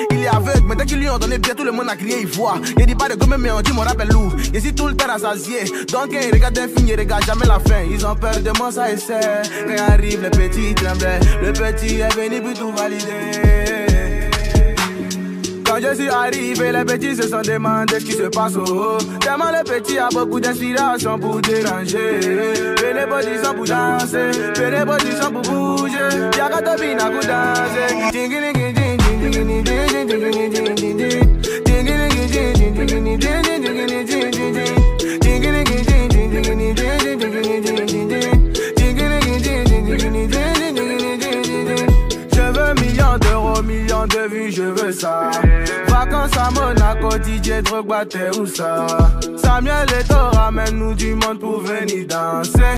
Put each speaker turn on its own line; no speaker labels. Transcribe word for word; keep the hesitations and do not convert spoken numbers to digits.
Il est aveugle, mais dès qu'ils lui ont donné bien, tout le monde a crié, il voit. Il dit pas de gomme, mais on dit, mon rappel loup. Il dit tout le temps rassasié. Donc, il regarde un film, il regarde jamais la fin. Ils ont peur de moi, ça essaie. Quand arrive, le petit tremblait. Le petit est venu pour tout valider. Quand je suis arrivé, les petits se sont demandé ce qui se passe au haut. Tellement le petit a beaucoup d'inspiration pour déranger. Venez position pour danser, venez position pour bouger. Y'a qu'à te bina pour danser. Je veux millions d'euros, millions de vues, je veux ça. Vacances à Monaco, D J Drogba, t'es où ça? Samuel Eto'o, ramène-nous du monde pour venir danser.